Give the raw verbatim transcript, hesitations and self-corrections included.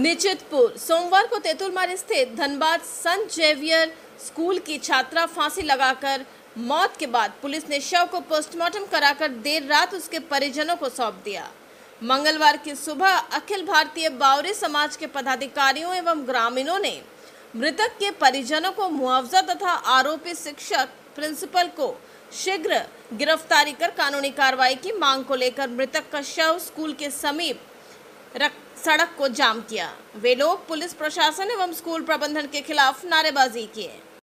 निश्चितपुर सोमवार को तेतुलमारी स्थित धनबाद संत जेवियर स्कूल की छात्रा फांसी लगाकर मौत के बाद पुलिस ने शव को पोस्टमार्टम कराकर देर रात उसके परिजनों को सौंप दिया। मंगलवार की सुबह अखिल भारतीय बावरी समाज के पदाधिकारियों एवं ग्रामीणों ने मृतक के परिजनों को मुआवजा तथा आरोपी शिक्षक प्रिंसिपल को शीघ्र गिरफ्तारी कर कानूनी कार्रवाई की मांग को लेकर मृतक का शव स्कूल के समीप रख सड़क को जाम किया। वे लोग पुलिस प्रशासन एवं स्कूल प्रबंधन के खिलाफ नारेबाजी किए।